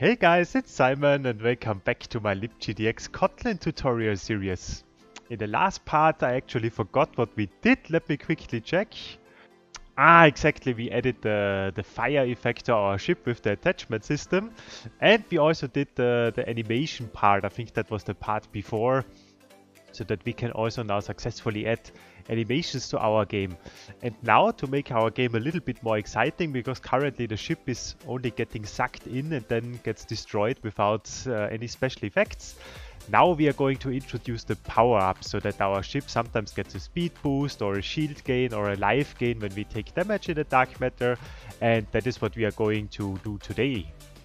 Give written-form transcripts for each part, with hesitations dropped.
Hey guys, it's Simon and welcome back to my libgdx Kotlin tutorial series. In the last part I actually forgot what we did. Let me quickly check. Exactly, we added the fire effect to our ship with the attachment system, and we also did the animation part. I think that was the part before, so that we can also now successfully add animations to our game. And now to make our game a little bit more exciting, because currently the ship is only getting sucked in and then gets destroyed without any special effects. Now we are going to introduce the power-up so that our ship sometimes gets a speed boost or a shield gain or a life gain when we take damage in the dark matter, and that is what we are going to do today.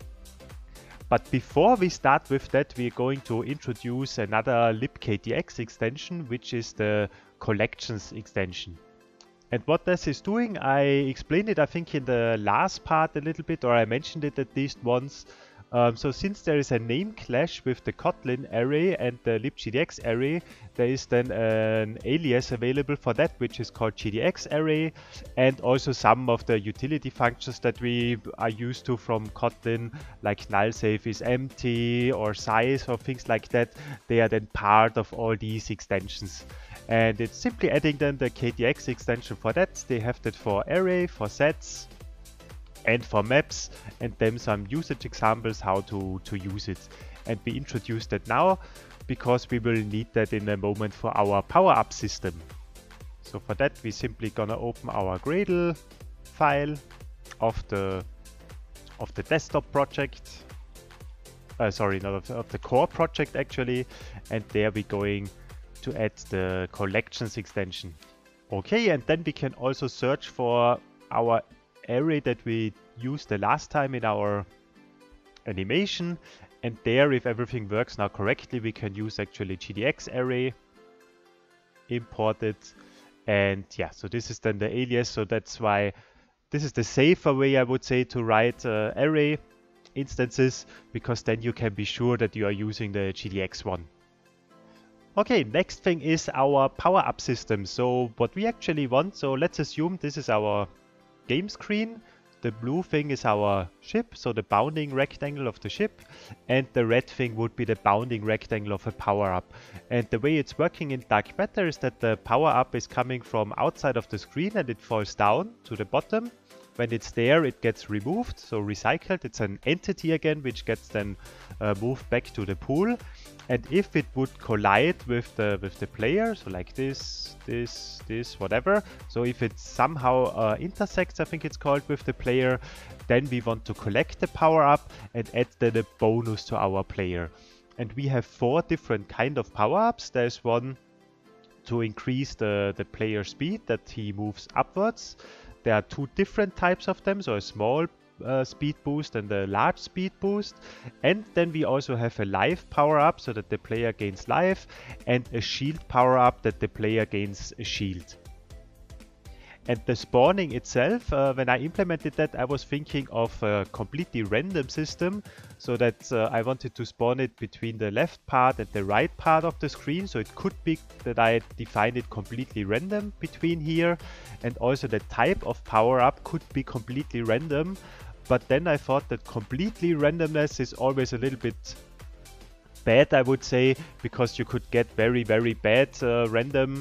But before we start with that, we're going to introduce another libkdx extension, which is the collections extension. And what this is doing, I explained it I think in the last part a little bit, or I mentioned it at least once. So since there is a name clash with the Kotlin array and the libgdx array, there is then an alias available for that, which is called gdx array, and also some of the utility functions that we are used to from Kotlin, like null safe is empty or size or things like that. They are then part of all these extensions. And it's simply adding then the KDX extension for that. They have that for array, for sets, and for maps, and then some usage examples how to use it. And we introduced that now because we will need that in a moment for our power-up system. So for that we simply gonna open our Gradle file of the desktop project. Sorry, not of the core project actually, and there we're going to add the collections extension. Okay, and then we can also search for our array that we used the last time in our animation, and there, if everything works now correctly, we can use actually gdx array, import it, and yeah, so this is then the alias. So that's why this is the safer way, I would say, to write array instances, because then you can be sure that you are using the gdx one. Okay, next thing is our power-up system. So what we actually want, so let's assume this is our game screen. The blue thing is our ship, so the bounding rectangle of the ship, and the red thing would be the bounding rectangle of a power-up. And the way it's working in dark matter is that the power-up is coming from outside of the screen and it falls down to the bottom. When it's there, it gets removed, so recycled. It's an entity again, which gets then moved back to the pool. And if it would collide with the player, so like this, whatever. So if it somehow intersects, I think it's called, with the player, then we want to collect the power up and add then a bonus to our player. And we have 4 different kind of power ups. There's one to increase the player speed, that he moves upwards. There are 2 different types of them, so a small speed boost and a large speed boost. And then we also have a life power up, so that the player gains life, and a shield power up, that the player gains a shield. And the spawning itself, when I implemented that, I was thinking of a completely random system, so that I wanted to spawn it between the left part and the right part of the screen. So it could be that I defined it completely random between here, and also the type of power-up could be completely random. But then I thought that completely randomness is always a little bit bad, I would say, because you could get very, very bad random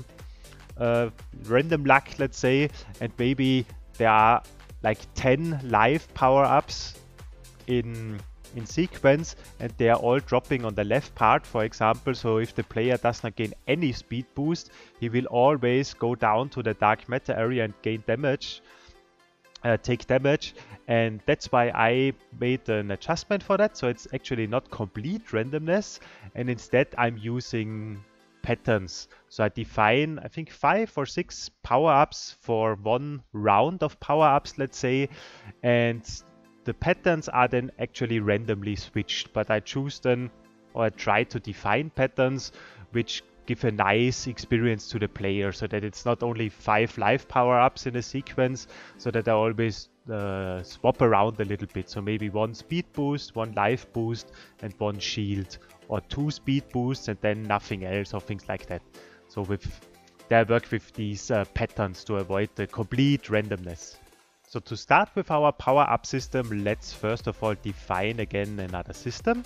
luck, let's say, and maybe there are like 10 live power-ups in sequence, and they are all dropping on the left part, for example. So if the player does not gain any speed boost, he will always go down to the dark matter area and gain damage, take damage. And that's why I made an adjustment for that, so it's actually not complete randomness, and instead I'm using patterns. So I define, I think, 5 or 6 power-ups for one round of power-ups, let's say, and the patterns are then actually randomly switched. But I choose then, or I try to define patterns which give a nice experience to the player, so that it's not only 5 live power-ups in a sequence, so that I always swap around a little bit. So maybe 1 speed boost, 1 life boost, and 1 shield, or 2 speed boosts and then nothing else, or things like that. So I work with these patterns to avoid the complete randomness. So to start with our power-up system, let's first of all define again another system.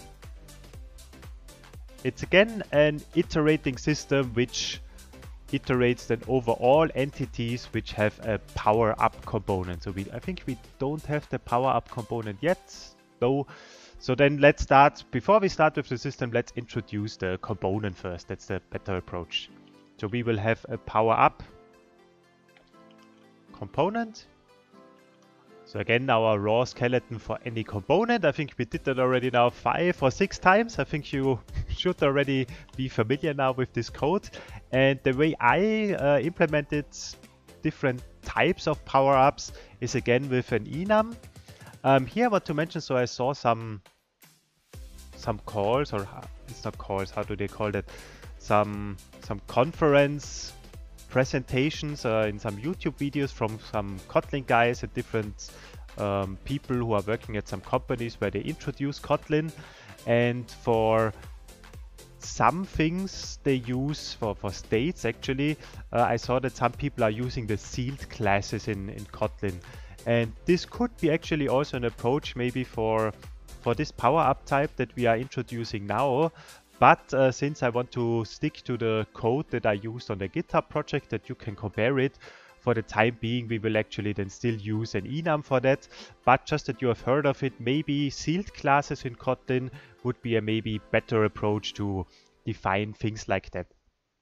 It's again an iterating system which iterates then over all entities which have a power-up component. So I think we don't have the power-up component yet, though. So then let's start, before we start with the system, let's introduce the component first. That's the better approach. So we will have a power-up component. So again, our raw skeleton for any component. I think we did that already now 5 or 6 times. I think you should already be familiar now with this code. And the way I implemented different types of power-ups is again with an enum. Here I want to mention, so I saw some calls, or it's not calls, how do they call that? Some conference presentations in some YouTube videos from some Kotlin guys and different people who are working at some companies where they introduce Kotlin. And for some things they use for states, actually, I saw that some people are using the sealed classes in Kotlin. And this could be actually also an approach maybe for this power-up type that we are introducing now. But since I want to stick to the code that I used on the GitHub project, that you can compare it, for the time being we will actually then still use an enum for that. But just that you have heard of it, maybe sealed classes in Kotlin would be a maybe better approach to define things like that.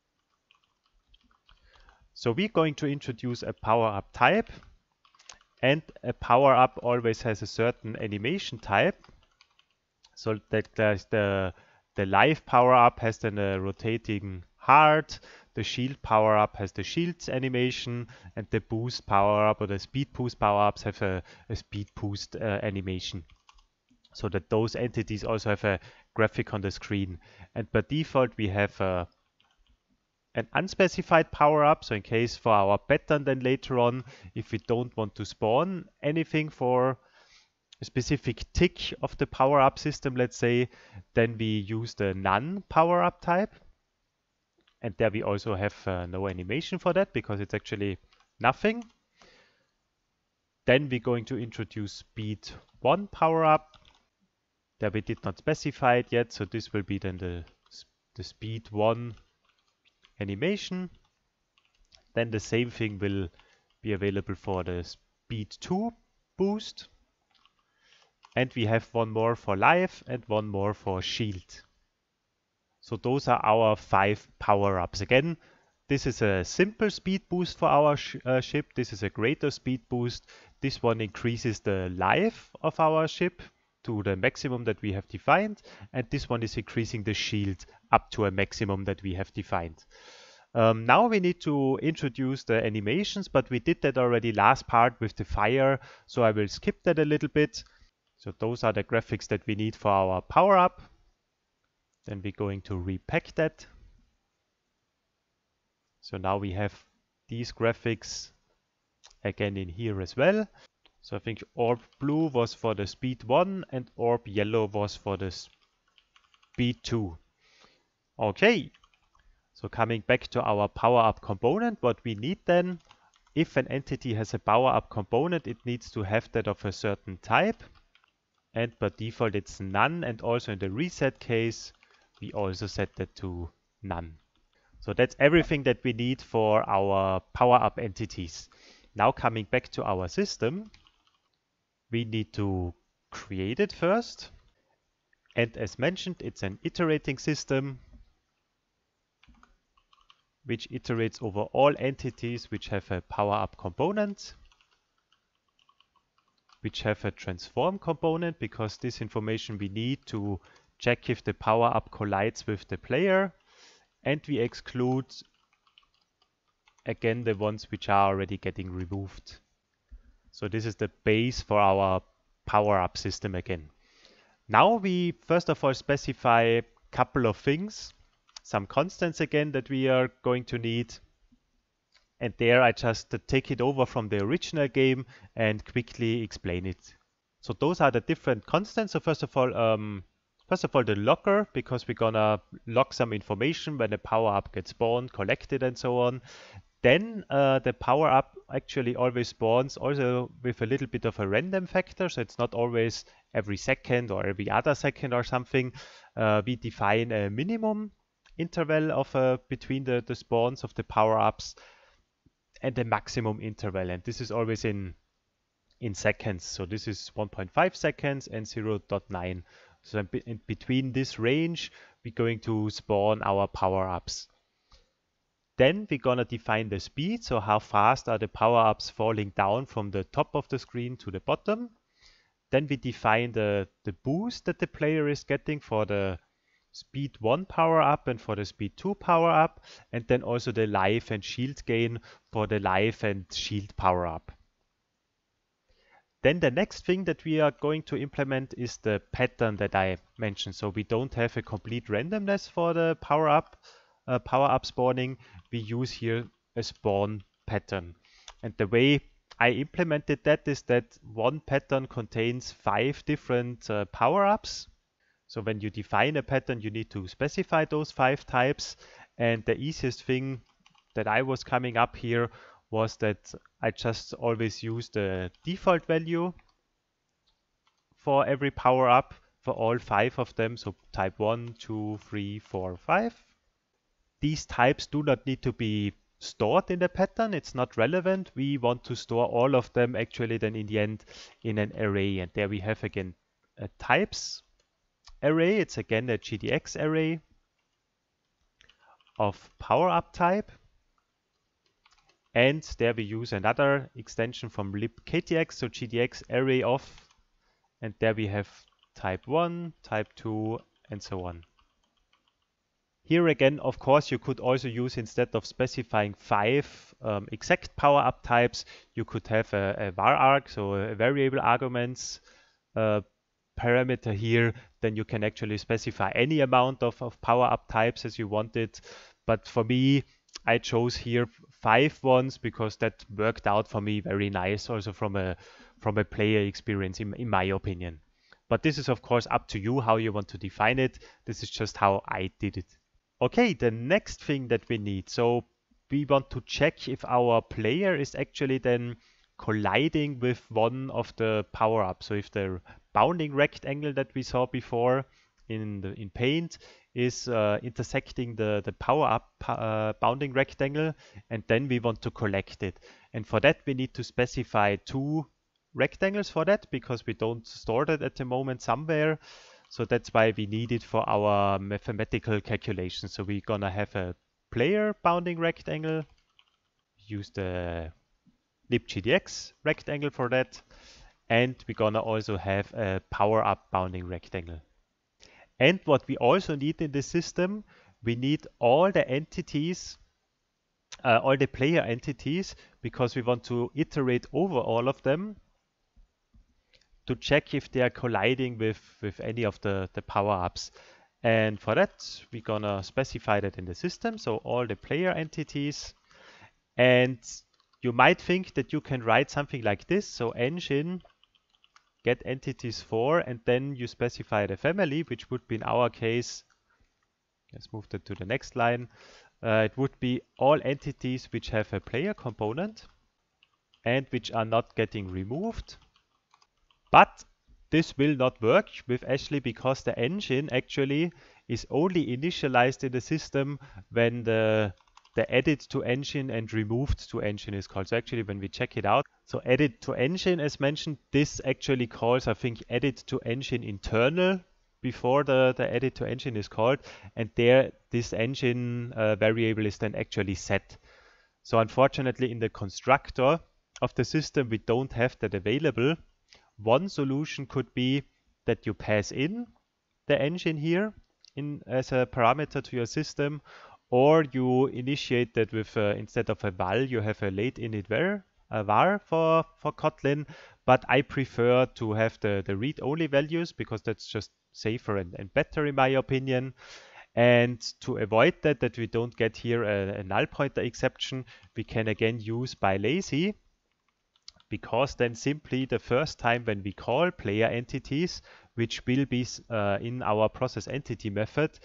So we're going to introduce a power-up type, and a power-up always has a certain animation type. So that the live power-up has then a rotating heart, the shield power-up has the shields animation, and the boost power-up or the speed boost power-ups have a speed boost animation. So that those entities also have a graphic on the screen. And by default we have an unspecified power-up, so in case for our pattern then later on, if we don't want to spawn anything for a specific tick of the power-up system, let's say, then we use the none power-up type. And there we also have no animation for that because it's actually nothing. Then we're going to introduce speed 1 power-up. There we did not specify it yet, so this will be then the speed 1 animation. Then the same thing will be available for the speed 2 boost. And we have one more for live and one more for shield. So those are our 5 power-ups. Again, this is a simple speed boost for our ship. This is a greater speed boost. This one increases the life of our ship to the maximum that we have defined. And this one is increasing the shield up to a maximum that we have defined. Now we need to introduce the animations, but we did that already last part with the fire. So I will skip that a little bit. So those are the graphics that we need for our power-up. Then we're going to repack that. So now we have these graphics again in here as well. So I think orb blue was for the speed 1 and orb yellow was for the speed 2. Okay, so coming back to our power-up component, what we need then, if an entity has a power-up component, it needs to have that of a certain type. And by default it's none, and also in the reset case we also set that to none. So that's everything that we need for our power-up entities. Now coming back to our system, we need to create it first. And as mentioned, it's an iterating system which iterates over all entities which have a power-up component, which have a transform component, because this information we need to check if the power-up collides with the player, and we exclude again the ones which are already getting removed. So this is the base for our power-up system again. Now we first of all specify a couple of things, some constants again that we are going to need. And there I just take it over from the original game and quickly explain it. So those are the different constants. So first of all the locker, because we're gonna log some information when the power-up gets spawned, collected and so on. Then the power-up actually always spawns also with a little bit of a random factor, so it's not always every second or every other second or something. We define a minimum interval of between the spawns of the power-ups and the maximum interval, and this is always in seconds. So this is 1.5 seconds and 0.9. So in between this range, we're going to spawn our power-ups. Then we're gonna define the speed, so how fast are the power-ups falling down from the top of the screen to the bottom. Then we define the boost that the player is getting for the speed 1 power-up and for the speed 2 power-up, and then also the life and shield gain for the life and shield power-up. Then the next thing that we are going to implement is the pattern that I mentioned. So we don't have a complete randomness for the power-up spawning. We use here a spawn pattern. And the way I implemented that is that one pattern contains 5 different power-ups. So when you define a pattern, you need to specify those 5 types. And the easiest thing that I was coming up here was that I just always use the default value for every power up for all 5 of them. So type 1, 2, 3, 4, 5. These types do not need to be stored in the pattern. It's not relevant. We want to store all of them actually then in the end in an array. And there we have again a types array. It's again a GDX array of power up type. And there we use another extension from libktx, so GDX array of, and there we have type 1, type 2, and so on. Here again, of course, you could also use, instead of specifying 5 exact power-up types, you could have a var arg, so a variable arguments parameter here. Then you can actually specify any amount of power-up types as you wanted. But for me, I chose here 5 ones because that worked out for me very nice, also from a player experience, in my opinion. But this is of course up to you how you want to define it. This is just how I did it. Okay, the next thing that we need. So we want to check if our player is actually then colliding with one of the power-ups. So if the bounding rectangle that we saw before in Paint is intersecting the power-up bounding rectangle, and then we want to collect it. And for that we need to specify 2 rectangles for that, because we don't store that at the moment somewhere. So that's why we need it for our mathematical calculation. So we're gonna have a player bounding rectangle, use the libgdx rectangle for that, and we're gonna also have a power up bounding rectangle. And what we also need in this system, we need all the entities, all the player entities, because we want to iterate over all of them to check if they are colliding with any of the power-ups. And for that, we're gonna specify that in the system, so all the player entities. And you might think that you can write something like this, so engine get entities for, and then you specify the family, which would be in our case, let's move that to the next line, it would be all entities which have a player component and which are not getting removed. But this will not work with Ashley because the engine actually is only initialized in the system when the edit to engine and removed to engine is called. So actually when we check it out, so edit to engine as mentioned, this actually calls, I think, edit to engine internal before the edit to engine is called, and there this engine variable is then actually set. So unfortunately in the constructor of the system we don't have that available. One solution could be that you pass in the engine here as a parameter to your system, or you initiate that with instead of a val, you have a late init var for Kotlin. But I prefer to have the read-only values because that's just safer and better in my opinion. And to avoid that we don't get here a null pointer exception, we can again use by lazy, because then simply the first time when we call player entities, which will be in our process entity method,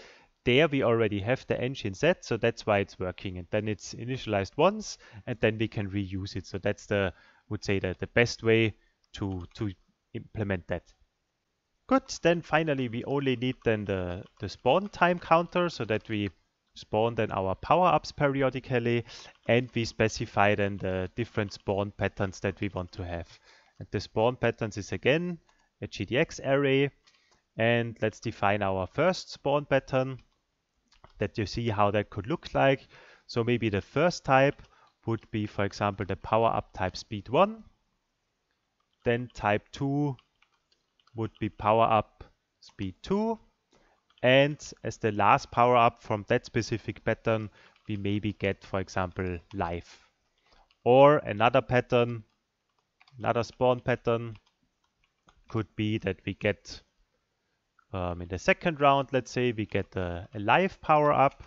there we already have the engine set, so that's why it's working. And then it's initialized once, and then we can reuse it. So that's would say the best way to implement that. Good, then finally we only need then the spawn time counter, so that we spawn then our power-ups periodically, and we specify then the different spawn patterns that we want to have. And the spawn patterns is again a GDX array, and let's define our first spawn pattern that you see how that could look like. So maybe the first type would be, for example, the power-up type speed 1, then type 2 would be power-up speed 2, and as the last power-up from that specific pattern, we maybe get, for example, life. Or another pattern, another spawn pattern could be that we get, in the second round, let's say, we get a life power-up.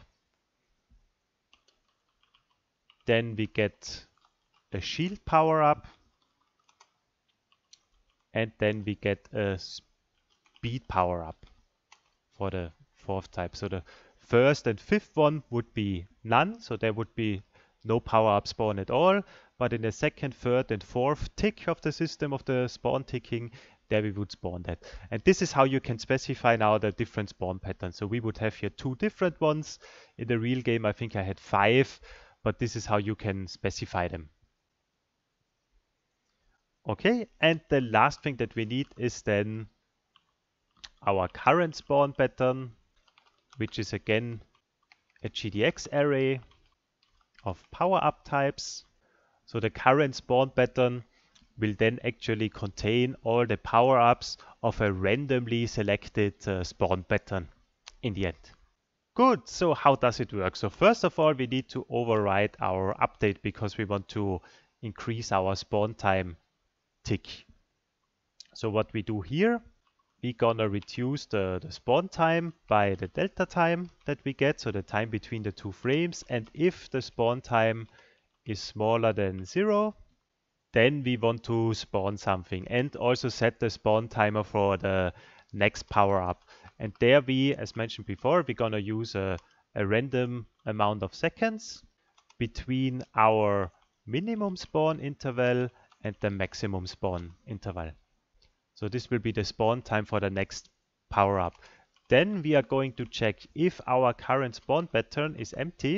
Then we get a shield power-up. And then we get a speed power-up for the fourth type. So the first and fifth one would be none, so there would be no power-up spawn at all. But in the second, third, and fourth tick of the system of the spawn ticking, there we would spawn that. And this is how you can specify now the different spawn patterns. So we would have here 2 different ones. In the real game, I think I had 5, but this is how you can specify them. Okay, and the last thing that we need is then our current spawn pattern, which is again a GDX array of power-up types. So the current spawn pattern will then actually contain all the power-ups of a randomly selected spawn pattern in the end. Good, so how does it work? So first of all, we need to override our update because we want to increase our spawn time tick. So what we do here, we're gonna reduce the spawn time by the delta time that we get, so the time between the 2 frames. And if the spawn time is smaller than 0, then we want to spawn something, and also set the spawn timer for the next power-up. And there we, as mentioned before, we're gonna use a random amount of seconds between our minimum spawn interval and the maximum spawn interval. So this will be the spawn time for the next power-up. Then we are going to check if our current spawn pattern is empty,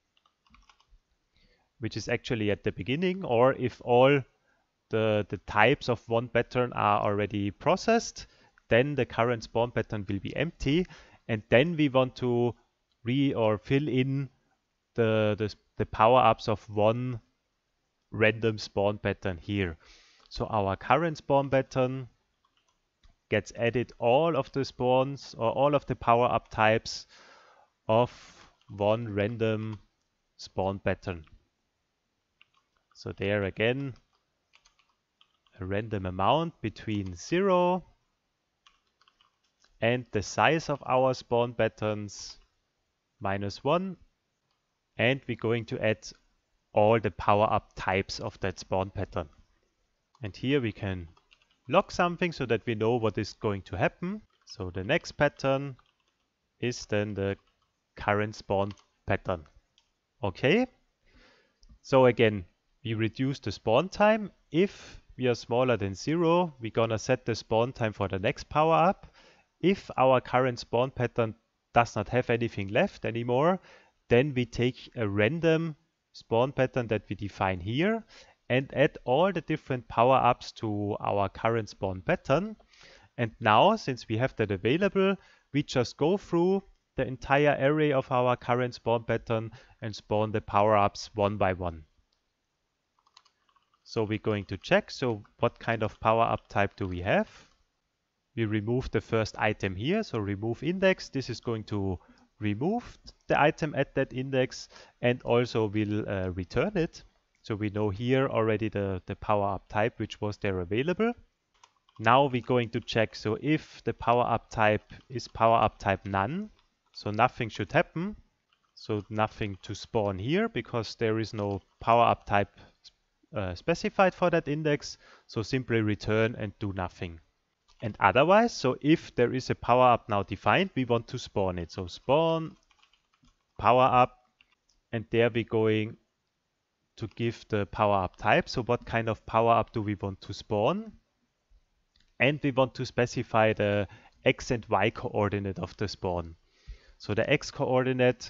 which is actually at the beginning, or if all the types of one pattern are already processed, then the current spawn pattern will be empty. And then we want to fill in the power-ups of one random spawn pattern here. So our current spawn pattern gets added all of the spawns or all of the power-up types of one random spawn pattern. So there again, a random amount between 0 and the size of our spawn patterns -1, and we're going to add all the power-up types of that spawn pattern. And here we can log something so that we know what is going to happen. So the next pattern is then the current spawn pattern. Okay. So again, we reduce the spawn time. If we are smaller than 0, we're gonna set the spawn time for the next power-up. If our current spawn pattern does not have anything left anymore, then we take a random spawn pattern that we define here and add all the different power-ups to our current spawn pattern. And now, since we have that available, we just go through the entire array of our current spawn pattern and spawn the power-ups one by one. So we're going to check, so what kind of power-up type do we have? We remove the first item here, so remove index. This is going to remove the item at that index and also will return it. So we know here already the power-up type which was there available. Now we're going to check, so if the power-up type is power-up type none, so nothing should happen. So nothing to spawn here because there is no power-up type specified for that index. So simply return and do nothing. And otherwise, so if there is a power up now defined, we want to spawn it. So spawn power up, and there we're going to give the power up type. So what kind of power up do we want to spawn? And we want to specify the X and Y coordinate of the spawn. So the X coordinate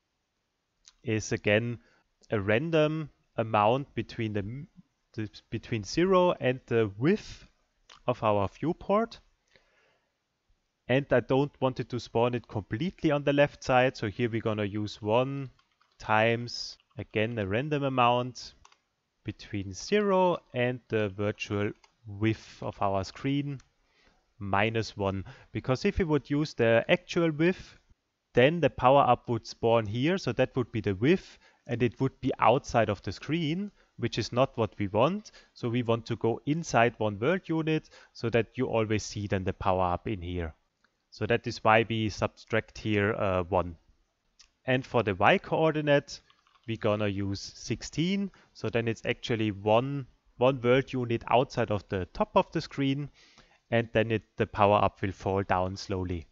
is again a random amount between between 0 and the width of our viewport. And I don't want it to spawn it completely on the left side. So here we're going to use 1 times, again, a random amount between 0 and the virtual width of our screen, minus 1. Because if we would use the actual width, then the power up would spawn here. So that would be the width, and it would be outside of the screen, which is not what we want. So we want to go inside one world unit so that you always see then the power up in here. So that is why we subtract here 1. And for the Y coordinate, we're gonna use 16. So then it's actually one world unit outside of the top of the screen, and then the power up will fall down slowly.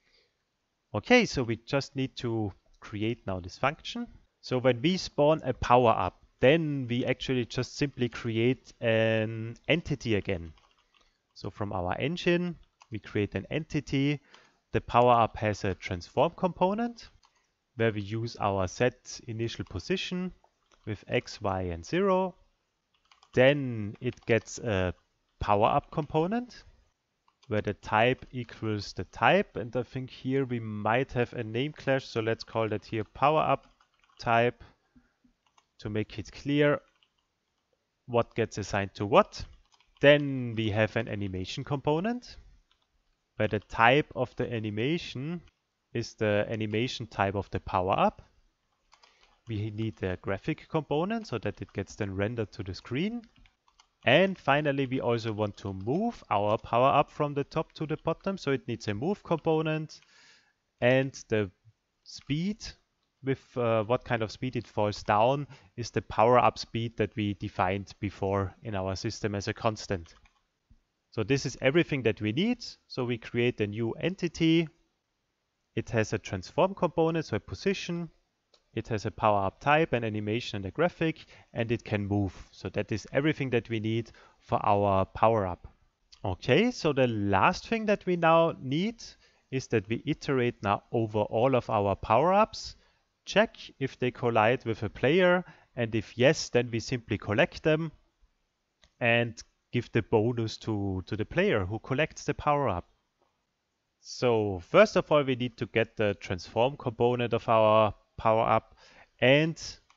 Okay, so we just need to create now this function. So when we spawn a power up, then we actually just simply create an entity again. So from our engine, we create an entity. The power up has a transform component where we use our set initial position with X, Y, and 0. Then it gets a power up component where the type equals the type. And I think here we might have a name clash. So let's call that here power up type to make it clear what gets assigned to what. Then we have an animation component where the type of the animation is the animation type of the power up. We need a graphic component so that it gets then rendered to the screen. And finally, we also want to move our power up from the top to the bottom. So it needs a move component, and the speed with what kind of speed it falls down is the power up speed that we defined before in our system as a constant. So this is everything that we need. So we create a new entity. It has a transform component, so a position. It has a power up type, an animation, and a graphic, and it can move. So that is everything that we need for our power up. Okay, so the last thing that we now need is that we iterate now over all of our power ups, check if they collide with a player, and if yes, then we simply collect them and give the bonus to the player who collects the power up. So first of all, we need to get the transform component of our power up, and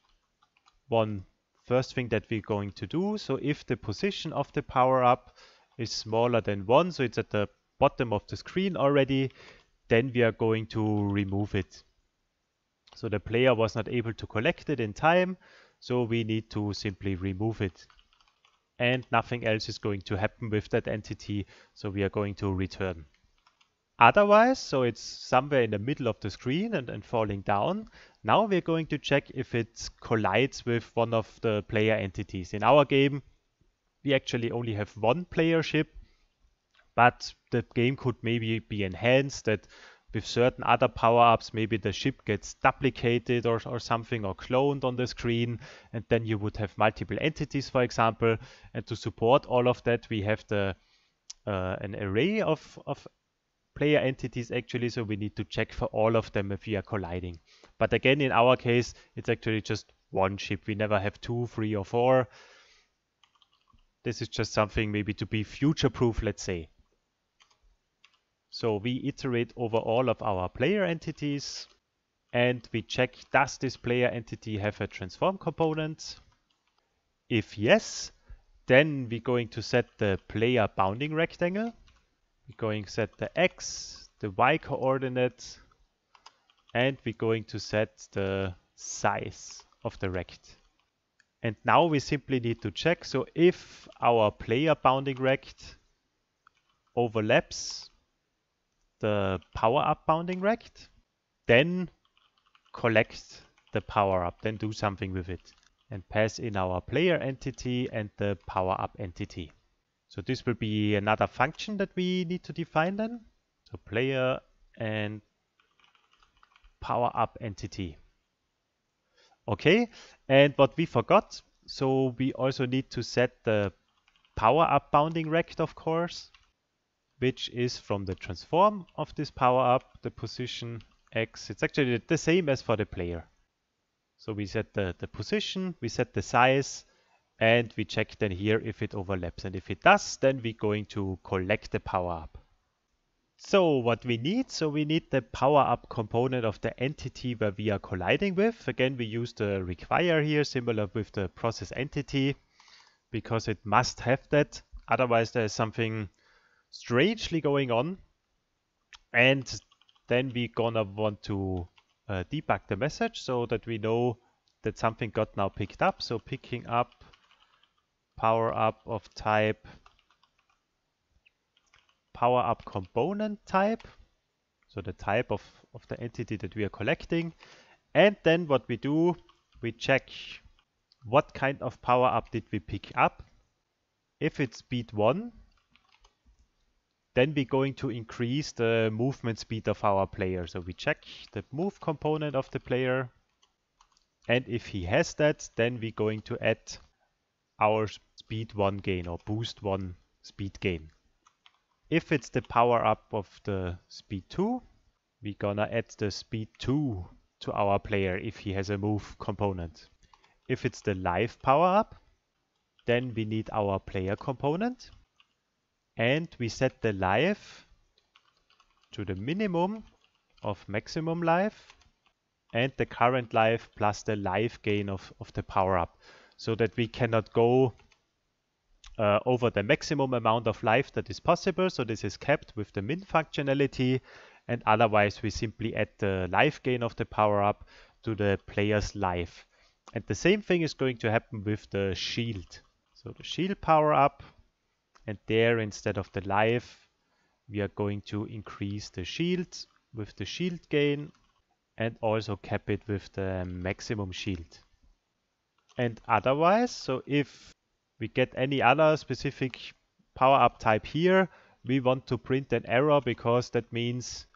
one first thing that we're going to do, so if the position of the power up is smaller than 1, so it's at the bottom of the screen already, then we are going to remove it. So the player was not able to collect it in time, so we need to simply remove it. And nothing else is going to happen with that entity, so we are going to return. Otherwise, so it's somewhere in the middle of the screen and falling down. Now we're going to check if it collides with one of the player entities. In our game, we actually only have one player ship, but the game could maybe be enhanced that with certain other power-ups, maybe the ship gets duplicated or something, or cloned on the screen, and then you would have multiple entities, for example. And to support all of that, we have an array of player entities actually, so we need to check for all of them if we are colliding. But again, in our case, it's actually just one ship. We never have 2, 3, or 4. This is just something maybe to be future-proof, let's say. So we iterate over all of our player entities, and we check, does this player entity have a transform component? If yes, then we're going to set the player bounding rectangle. We're going to set the X, the Y coordinate, and we're going to set the size of the rect. And now we simply need to check, so if our player bounding rect overlaps the power up bounding rect, then collect the power up, then do something with it and pass in our player entity and the power up entity. So this will be another function that we need to define then. So player and power up entity. Okay, and what we forgot, so we also need to set the power up bounding rect, of course, which is from the transform of this power up, the position X. It's actually the same as for the player. So we set the position, we set the size, and we check then here if it overlaps. And if it does, then we're going to collect the power up. So what we need, we need the power up component of the entity where we are colliding with. Again, we use the require here, similar with the process entity, because it must have that. Otherwise, there's something strangely going on. And then we're gonna want to debug the message so that we know that something got now picked up. So picking up power up of type power up component type, so the type of the entity that we are collecting. And then what we do, we check what kind of power up did we pick up. If it's speed 1, then we're going to increase the movement speed of our player. So we check the move component of the player, and if he has that, then we're going to add our speed 1 gain or boost 1 speed gain. If it's the power up of the speed 2, we're gonna add the speed 2 to our player if he has a move component. If it's the life power up, then we need our player component, and we set the life to the minimum of maximum life and the current life plus the life gain of the power up, so that we cannot go over the maximum amount of life that is possible. So this is kept with the min functionality, and otherwise we simply add the life gain of the power up to the player's life. And the same thing is going to happen with the shield. So the shield power up, and there instead of the life we are going to increase the shield with the shield gain and also cap it with the maximum shield. And otherwise, so if we get any other specific power up type here, we want to print an error, because that means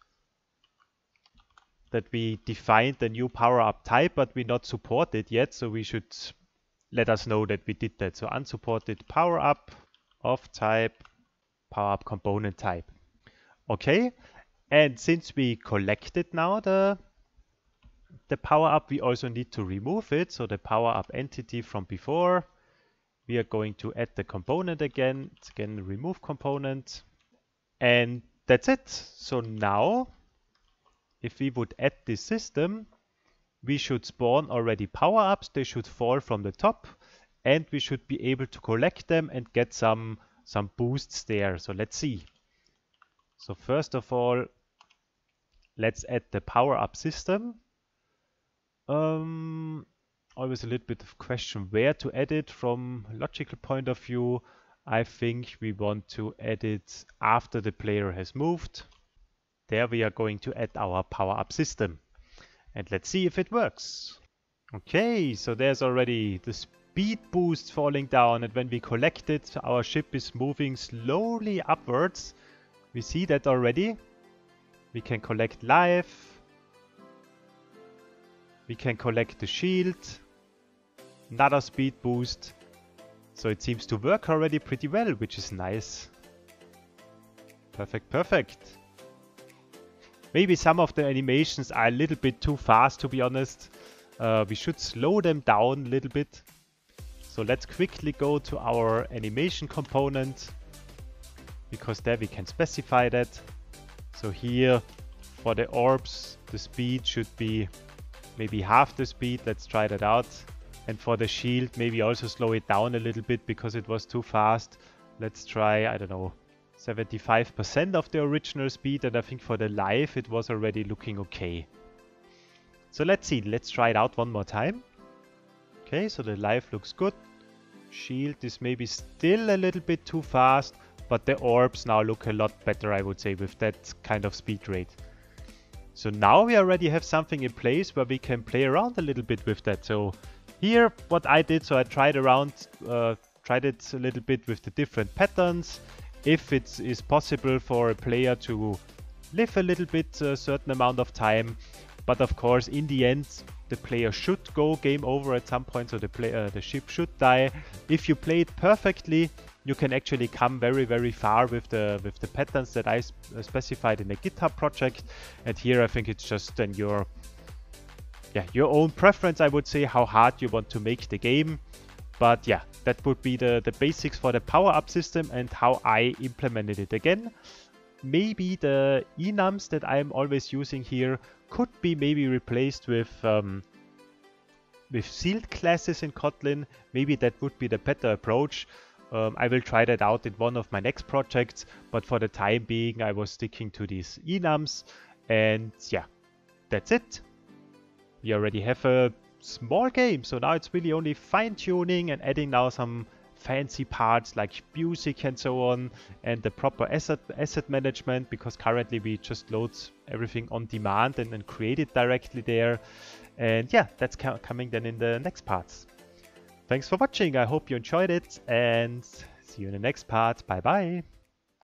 that we defined the new power up type but we not support it yet, so we should let us know that we did that. So unsupported power up of type power up component type. Okay, and since we collected now the power up, we also need to remove it. So the power up entity from before, we are going to add the component again. It's again remove component, and that's it. So now if we would add this system, we should spawn already power ups. They should fall from the top, and we should be able to collect them and get some boosts there. So let's see. So first of all, let's add the power up system. Always a little bit of question where to add it from a logical point of view. I think we want to add it after the player has moved. There we are going to add our power up system, and let's see if it works. Okay, so there's already the speed boost falling down, and when we collect it, our ship is moving slowly upwards. We see that already. We can collect life. We can collect the shield. Another speed boost. So it seems to work already pretty well, which is nice. Perfect, perfect. Maybe some of the animations are a little bit too fast, to be honest. We should slow them down a little bit. So let's quickly go to our animation component, because there we can specify that. So here for the orbs, the speed should be maybe half the speed. Let's try that out. And for the shield, maybe also slow it down a little bit because it was too fast. Let's try, I don't know, 75% of the original speed, and I think for the life it was already looking okay. So let's see, let's try it out one more time. Okay, so the life looks good. Shield is maybe still a little bit too fast, but the orbs now look a lot better, I would say, with that kind of speed rate. So now we already have something in place where we can play around a little bit with that. So here what I did, so I tried tried it a little bit with the different patterns. If it is possible for a player to live a little bit a certain amount of time, but of course in the end the player should go game over at some point, so the ship should die. If you play it perfectly, you can actually come very far with the patterns that I specified in the GitHub project. And here I think it's just then your own preference, I would say, how hard you want to make the game. But yeah, that would be the basics for the power-up system and how I implemented it. Again, maybe the enums that I'm always using here could be maybe replaced with sealed classes in Kotlin. Maybe that would be the better approach. I will try that out in one of my next projects, but for the time being I was sticking to these enums. And yeah, that's it. We already have a small game, so now it's really only fine-tuning and adding now some fancy parts like music and so on, and the proper asset management, because currently we just load everything on demand and then create it directly there. And yeah, that's coming then in the next parts. Thanks for watching, I hope you enjoyed it, and see you in the next part. Bye bye.